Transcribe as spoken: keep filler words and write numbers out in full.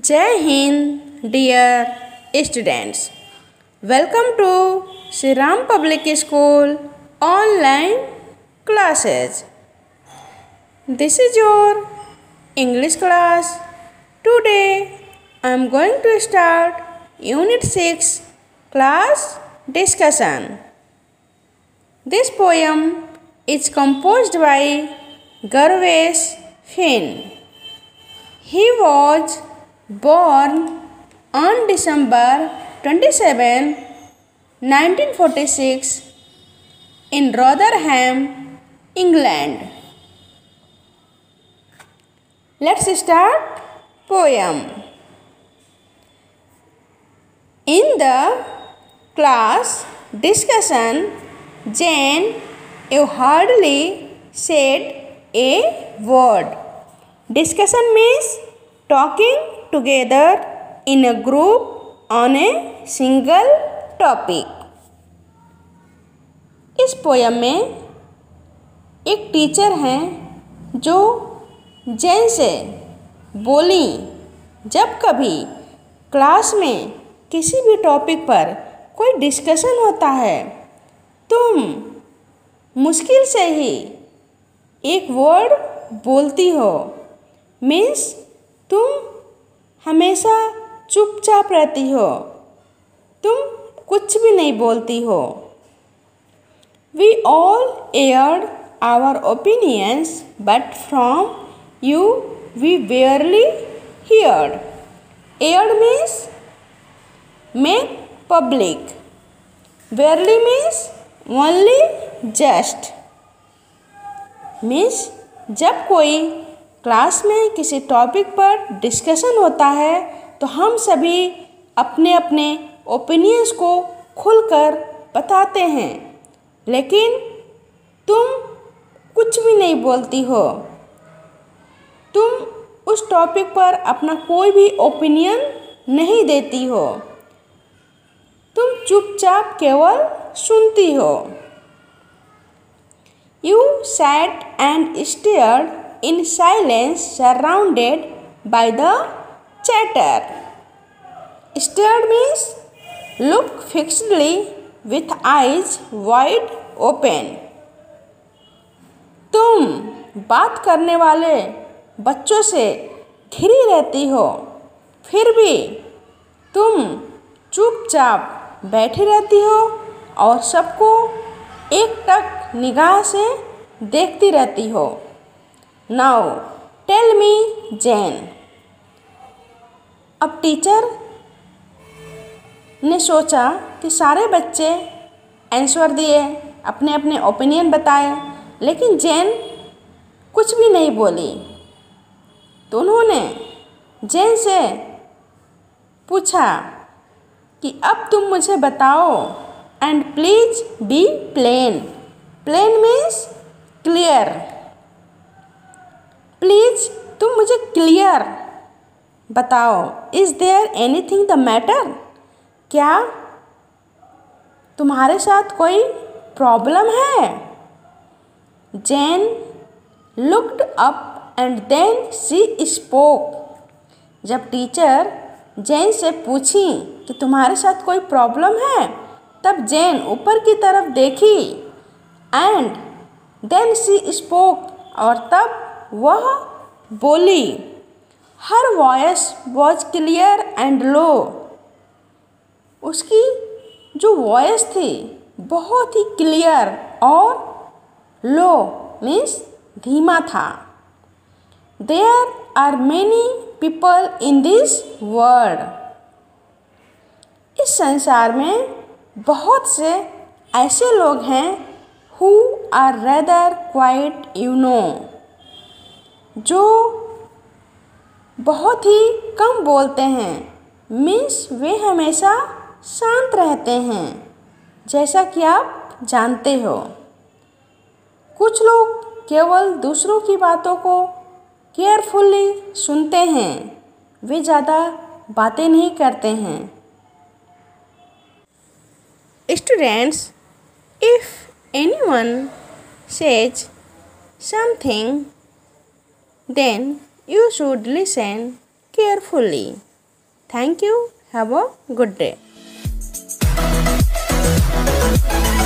जय हिंद dear students, welcome to Shri Ram public school online classes. This is your English class. Today I am going to start unit six class discussion. This poem is composed by Garvesh Finn. He was born on December twenty-seventh, nineteen forty-six in Rotherham, England. Let's start poem. In the class discussion, Jane you hardly said a word. Discussion means talking together in a group on a single topic. इस poem में एक teacher हैं जो जेन से बोली, जब कभी class में किसी भी टॉपिक पर कोई डिस्कशन होता है तुम मुश्किल से ही एक वर्ड बोलती हो। मीन्स तुम हमेशा चुपचाप रहती हो, तुम कुछ भी नहीं बोलती हो। We all aired our opinions, but from you we barely heard. Aired means make public. Barely means only just. Means जब कोई क्लास में किसी टॉपिक पर डिस्कशन होता है तो हम सभी अपने अपने ओपिनियंस को खुलकर बताते हैं, लेकिन तुम कुछ भी नहीं बोलती हो। तुम उस टॉपिक पर अपना कोई भी ओपिनियन नहीं देती हो, तुम चुपचाप केवल सुनती हो। You sat and stared in silence, surrounded by the chatter. Stared means look fixedly with eyes wide open. तुम बात करने वाले बच्चों से घिरी रहती हो, फिर भी तुम चुपचाप बैठी रहती हो और सबको एकटक निगाह से देखती रहती हो। Now tell me Jane. अब टीचर ने सोचा कि सारे बच्चे आंसर दिए, अपने अपने ओपिनियन बताए, लेकिन जैन कुछ भी नहीं बोली। तो उन्होंने जैन से पूछा कि अब तुम मुझे बताओ and please be plain. Plain means clear. Please तुम मुझे क्लियर बताओ। Is there anything the matter? क्या तुम्हारे साथ कोई प्रॉब्लम है? Jane looked up and then she spoke. जब टीचर जैन से पूछी कि तुम्हारे साथ कोई प्रॉब्लम है, तब जैन ऊपर की तरफ देखी एंड देन शी स्पोक, और तब वह बोली। Her voice was clear and low. उसकी जो वॉइस थी बहुत ही क्लियर और लो मीन्स धीमा था। There are many people in this world. इस संसार में बहुत से ऐसे लोग हैं who are rather quiet, you know, जो बहुत ही कम बोलते हैं। मीन्स वे हमेशा शांत रहते हैं, जैसा कि आप जानते हो। कुछ लोग केवल दूसरों की बातों को केयरफुली सुनते हैं, वे ज़्यादा बातें नहीं करते हैं। Students, if anyone says something, then you should listen carefully. Thank you. Have a good day.